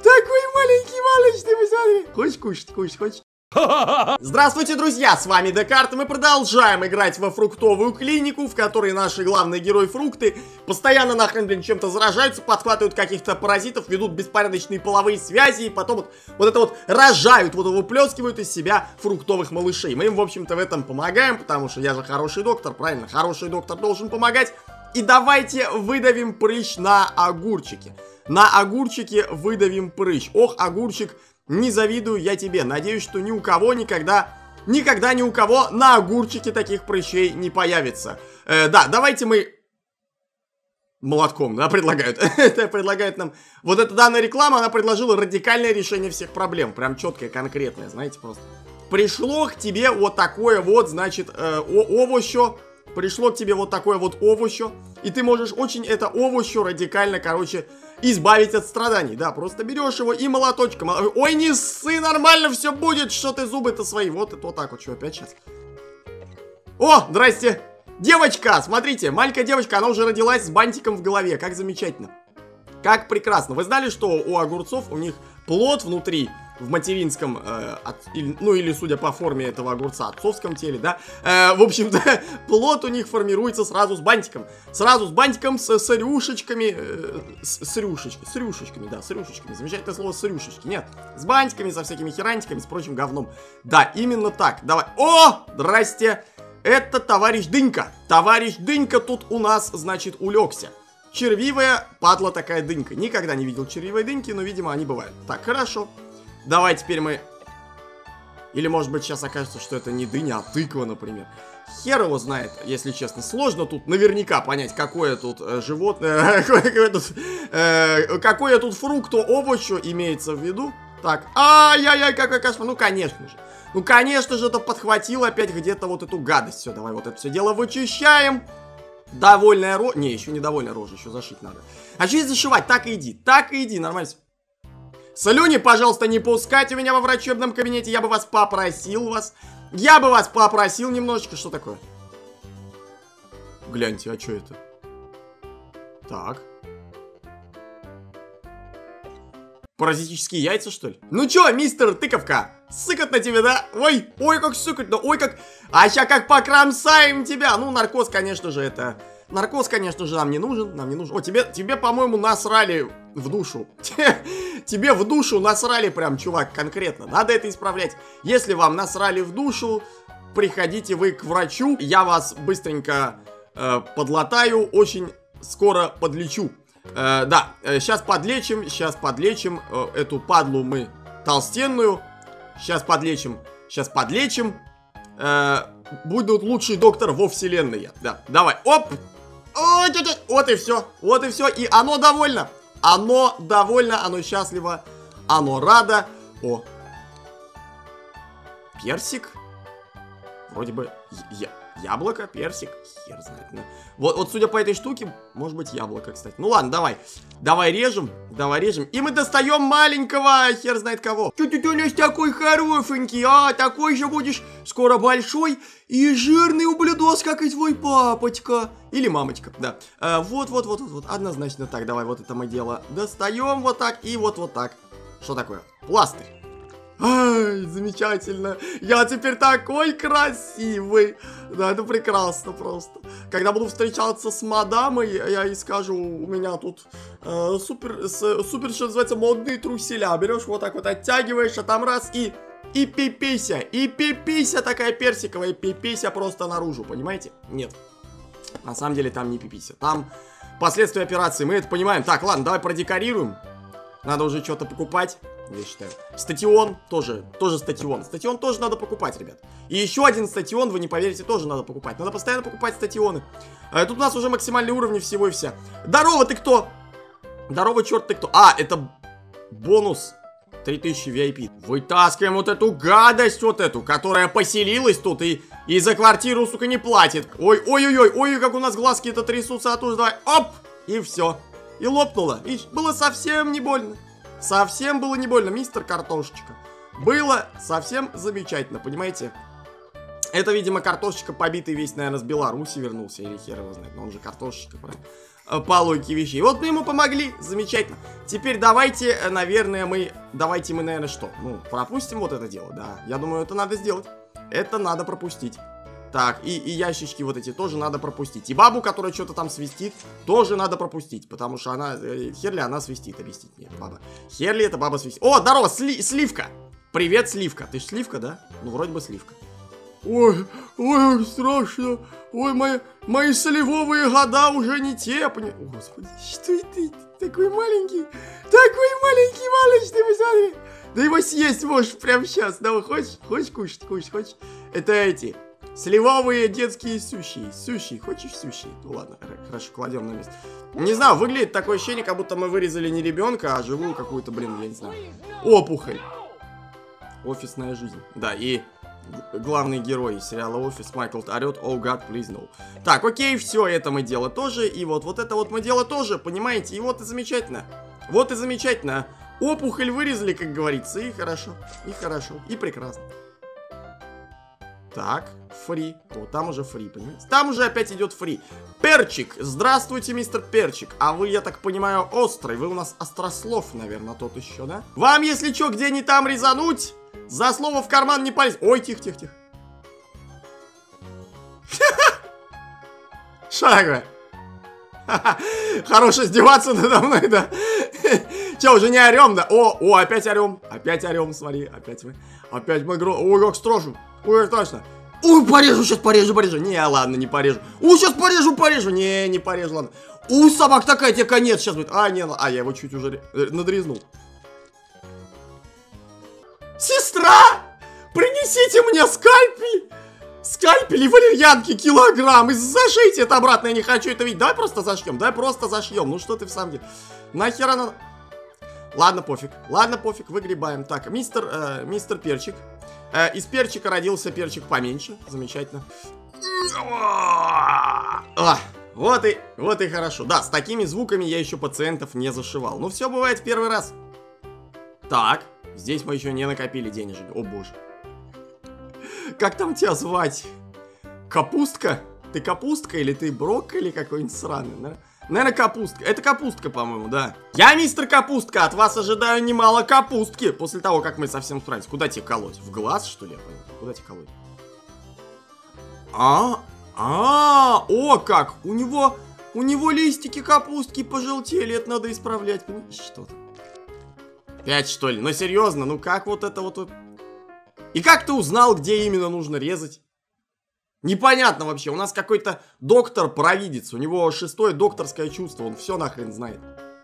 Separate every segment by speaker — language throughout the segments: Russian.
Speaker 1: Такой маленький малыш, ты посмотри. Хочешь кушать, хочешь? Здравствуйте, друзья, с вами Декарт, и мы продолжаем играть во фруктовую клинику, в которой наши главные герои фрукты постоянно нахрен, блин, чем-то заражаются, подхватывают каких-то паразитов, ведут беспорядочные половые связи, и потом вот это вот рожают, вот выплескивают из себя фруктовых малышей. Мы им, в общем-то, в этом помогаем, потому что я же хороший доктор, правильно? Хороший доктор должен помогать. И давайте выдавим прыщ на огурчике. На огурчике выдавим прыщ. Ох, огурчик, не завидую я тебе. Надеюсь, что ни у кого никогда ни у кого на огурчике таких прыщей не появится. Да, давайте мы... Молотком, да, предлагают. Это предлагает нам... Вот эта данная реклама, она предложила радикальное решение всех проблем. Прям четкое, конкретное, знаете, просто. Пришло к тебе вот такое вот, значит, овощё. Пришло к тебе вот такое вот овощё. И ты можешь очень это овощё радикально, короче, избавить от страданий. Да, просто берешь его и молоточком. Ой, не ссы, нормально все будет. Что ты зубы-то свои? Вот это вот так вот. Что, опять сейчас? О, здрасте. Девочка, смотрите, маленькая девочка, она уже родилась с бантиком в голове. Как замечательно. Как прекрасно. Вы знали, что у огурцов, у них плод внутри, в материнском, ну или, судя по форме этого огурца, отцовском теле, да, в общем-то, плод у них формируется сразу с бантиком. Сразу с бантиком, с рюшечками, с рюшечками, да, с рюшечками. Замечательное слово с рюшечки. Нет, с бантиками, со всякими херантиками, с прочим говном. Да, именно так. Давай. О, здрасте. Это товарищ Дынька. Товарищ Дынька тут у нас, значит, улегся. Червивая падла такая дынька. Никогда не видел червивой дыньки, но, видимо, они бывают. Так, хорошо. Давай теперь мы... Или, может быть, сейчас окажется, что это не дыня, а тыква, например. Хер его знает, если честно. Сложно тут наверняка понять, какое тут животное... Какое тут фрукт, овощу имеется в виду. Так, ай-яй-яй, какой кошмар. Ну, конечно же. Ну, конечно же, это подхватило опять где-то вот эту гадость. Все, давай вот это все дело вычищаем. Довольная рожа. Не, еще не довольная рожа, еще зашить надо. А что здесь зашивать? Так и иди, нормально. Слюни, пожалуйста, не пускайте меня во врачебном кабинете. Я бы вас попросил немножечко. Что такое? Гляньте, а что это? Так. Паразитические яйца, что ли? Ну чё, мистер Тыковка? Сыкот на тебе, да? Ой, как сыкот, да, ой, как... А ща как покромсаем тебя. Ну, наркоз, конечно же, это... Наркоз, конечно же, нам не нужен. О, тебе, по-моему, насрали в душу. Тебе в душу насрали прям, чувак, конкретно. Надо это исправлять. Если вам насрали в душу, приходите вы к врачу. Я вас быстренько подлатаю. Очень скоро подлечу. Да, сейчас подлечим эту падлу мы толстенную. Сейчас подлечим. Будет лучший доктор во вселенной. Да, давай, оп. Вот и все. И оно довольно. Оно счастливо. Оно радо. О. Персик. Вроде бы яблоко, персик. Хер знает. Ну. Вот судя по этой штуке, может быть яблоко, кстати. Ну ладно, давай режем. И мы достаем маленького, хер знает кого. Ты у нас такой хорошенький, такой же будешь скоро большой и жирный ублюдос, как и твой папочка. Или мамочка, да. Вот, однозначно так. Давай вот это мы дело достаем вот так и вот так. Что такое? Пластырь. Ай, замечательно. Я теперь такой красивый. Да, это прекрасно просто. Когда буду встречаться с мадамой, я ей скажу, у меня тут супер, что называется, модные труселя. Берешь вот так вот, оттягиваешь, а там раз и пипися. И пипися такая персиковая, пипися просто наружу, понимаете? Нет. На самом деле там не пипися. Там последствия операции, мы это понимаем. Так, ладно, давай продекорируем. Надо уже что-то покупать. Я считаю. Статион тоже статион. Статион тоже надо покупать, ребят. И еще один статион, вы не поверите, тоже надо покупать. Надо постоянно покупать статионы. Тут у нас уже максимальные уровни всего и вся. Здорово, ты кто? Здорово, черт, ты кто? Это бонус 3000 VIP. Вытаскиваем вот эту гадость, которая поселилась тут и за квартиру, сука, не платит. Ой, как у нас глазки-то трясутся оттуда. Давай, оп, и все. И лопнуло. Видишь, было совсем не больно. Совсем было не больно, мистер Картошечка. Было совсем замечательно, понимаете? Это, видимо, Картошечка побитый весь, наверное, с Беларуси вернулся. Или хер его знает, но он же Картошечка, правильно? по логике вещей. Вот мы ему помогли, замечательно. Теперь давайте, наверное, наверное, что? Ну, пропустим вот это дело, да. Я думаю, это надо сделать. Это надо пропустить. Так, и ящички вот эти тоже надо пропустить. И бабу, которая что-то там свистит, тоже надо пропустить. Потому что она, Херли, она свистит, объяснить мне, это баба. Херли, это баба свистит. О, здорово, Сливка. Привет, Сливка. Ты ж Сливка, да? Ну, вроде бы Сливка. Ой, страшно. Ой, мои солевовые года уже не те. О, Господи, что это? Такой маленький малыш, ты посмотри. Да его съесть можешь прямо сейчас. Давай, хочешь кушать? Это эти... Сливовые детские суши. Суши, хочешь суши? Ну ладно, хорошо, кладем на место. Не знаю, выглядит такое ощущение, как будто мы вырезали не ребенка, а живую какую-то, блин, я не знаю. Опухоль. Офисная жизнь. Да, и главный герой сериала «Офис» Майкл орет «Oh God, please no». Так, окей, все это мы дело тоже. И вот это вот мы дело тоже, понимаете? И вот и замечательно. Вот и замечательно. Опухоль вырезали, как говорится, и хорошо. И прекрасно. Так, фри. Вот там уже фри, понимаете? Там уже опять идет фри. Перчик. Здравствуйте, мистер Перчик. А вы, я так понимаю, острый. Вы у нас острослов, наверное, тот еще, да? Вам, если что, где не там резануть, за слово в карман не полезть. Ой, тихо. Шага. Хорош издеваться надо мной, да? Че, уже не орем, да? О, опять орем. Опять орем, смотри. Опять мы. Ой, как страшно. Ой, точно. Ой, сейчас порежу. Не, ладно, не порежу. Сейчас порежу. Не порежу, ладно. Собак такая, тебе конец сейчас будет. Я его чуть уже надрезнул. Сестра! Принесите мне скальпель! Скальпель и валерьянки килограмм. И зашейте это обратно, я не хочу это видеть. Давай просто зашьем. Ну что ты в самом деле? Нахер она... Ладно, пофиг, выгребаем. Так, мистер Перчик. Из перчика родился перчик поменьше. Замечательно. Вот и хорошо. Да, с такими звуками я еще пациентов не зашивал. Ну, все бывает в первый раз. Так, здесь мы еще не накопили денежек. О, боже. Как там тебя звать? Капустка? Ты капустка или ты брокколи какой-нибудь сраный, да? Наверное, капустка. Это капустка, по-моему, да. Я мистер Капустка, от вас ожидаю немало капустки. После того, как мы совсем справились. Куда тебе колоть? В глаз, что ли? Куда тебе колоть? О, как? У него листики капустки пожелтели. Это надо исправлять. Что там? 5, что ли? Ну, серьезно, ну как вот это вот... И как ты узнал, где именно нужно резать? Непонятно вообще. У нас какой-то доктор-провидец. У него 6-е докторское чувство. Он все нахрен знает.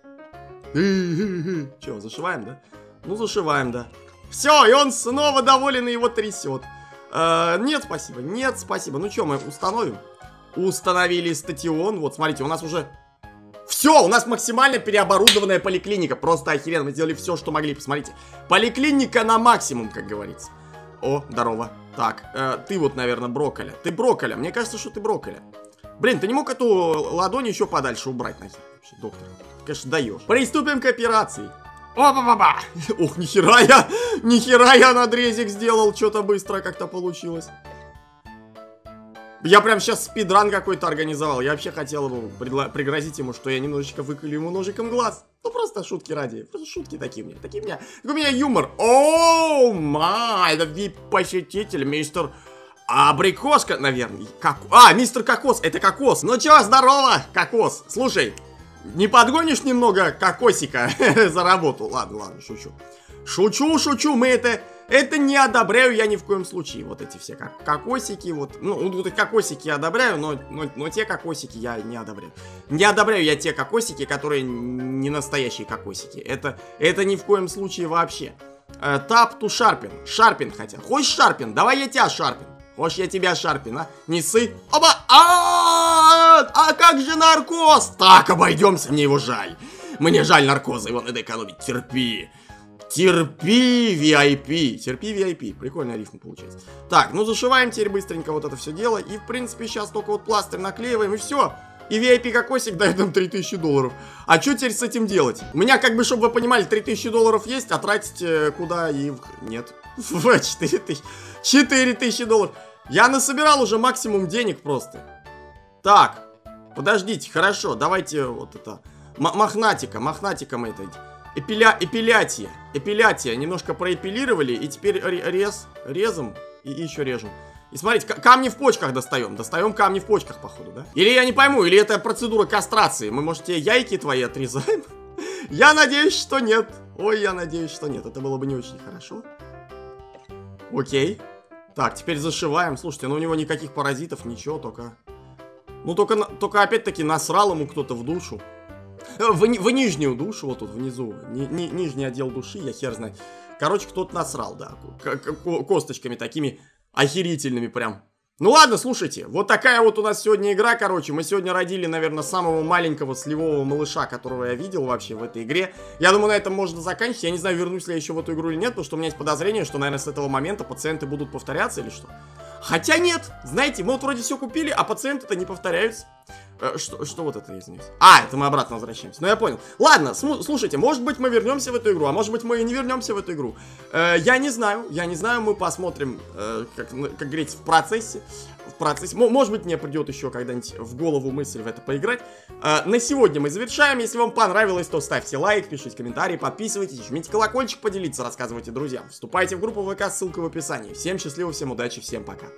Speaker 1: Че, зашиваем, да? Ну, зашиваем, да. Все, и он снова доволен и его трясет. Нет, спасибо. Ну что, мы установим? Установили статион. Вот, смотрите, у нас уже... Все, у нас максимально переоборудованная поликлиника. Просто охеренно. Мы сделали все, что могли. Посмотрите. Поликлиника на максимум, как говорится. О, здорово. Так, ты вот, наверное, брокколи. Ты брокколи. Мне кажется, что ты брокколи. Блин, ты не мог эту ладонь еще подальше убрать, нахер? Вообще, доктор. Ты, конечно, даешь. Приступим к операции. Опа-па-па. Ох, нихера я надрезик сделал. Что-то быстро как-то получилось. Я прям сейчас спидран какой-то организовал. Я вообще хотел ему пригрозить ему, что я немножечко выколю ему ножиком глаз. Ну, просто шутки ради. Просто шутки такие у меня юмор. Оу, май, это VIP-посетитель, мистер Абрикоска, наверное. Мистер Кокос, это Кокос. Ну чё, здорово, Кокос. Слушай, не подгонишь немного кокосика за работу? Ладно, шучу. Шучу, мы это не одобряю я ни в коем случае. Вот эти все кокосики, вот. Ну, кокосики я одобряю, но те кокосики я не одобряю. Не одобряю я те кокосики, которые не настоящие кокосики. Это ни в коем случае вообще. Tap to sharpen. Sharpen хотя. Хочешь sharpen? Давай я тебя sharpen. Хочешь я тебя sharpen, а? Не ссы. Оба! А как же наркоз? Так, обойдемся, мне его жаль. Мне жаль наркоза, его надо экономить. Терпи, VIP. Прикольная рифма получается. Так, ну зашиваем теперь быстренько вот это все дело. И, в принципе, сейчас только вот пластырь наклеиваем, и все. И VIP кокосик дает нам $3000. А что теперь с этим делать? У меня, как бы, чтобы вы понимали, $3000 есть, а тратить куда и... Нет. 4000. $4000. Я насобирал уже максимум денег просто. Так. подождите, хорошо, давайте вот это... Мохнатика мы это... Эпилятия. Немножко проэпилировали, и теперь резом и еще режем. И смотрите, камни в почках достаем. Достаем камни в почках, походу, да? Или я не пойму, или это процедура кастрации. Мы, может, тебе яйки твои отрезаем? Я надеюсь, что нет. Ой, я надеюсь, что нет. Это было бы не очень хорошо. Окей. Так, теперь зашиваем. Слушайте, ну у него никаких паразитов, ничего, только... Ну, только опять-таки насрал ему кто-то в душу. В нижнюю душу, вот тут внизу. Нижний отдел души, я хер знает. Короче, кто-то насрал, да. Косточками такими охерительными прям. Ну ладно, слушайте, вот такая вот у нас сегодня игра, короче. Мы сегодня родили, наверное, самого маленького сливового малыша, которого я видел вообще в этой игре. Я думаю, на этом можно заканчивать. Я не знаю, вернусь ли я еще в эту игру или нет, потому что у меня есть подозрение, что, наверное, с этого момента пациенты будут повторяться или что. Хотя нет, знаете, мы вот вроде все купили, а пациенты-то не повторяются. Что вот это, извините? А, это мы обратно возвращаемся. Ну, я понял. Ладно, слушайте, может быть, мы вернемся в эту игру, а может быть, мы и не вернемся в эту игру. Я не знаю, мы посмотрим, как говорится, в процессе. Может быть, мне придет еще когда-нибудь в голову мысль в это поиграть. На сегодня мы завершаем. Если вам понравилось, то ставьте лайк, пишите комментарии, подписывайтесь, жмите колокольчик, поделиться, рассказывайте друзьям. Вступайте в группу ВК, ссылка в описании. Всем счастливо, всем удачи, всем пока.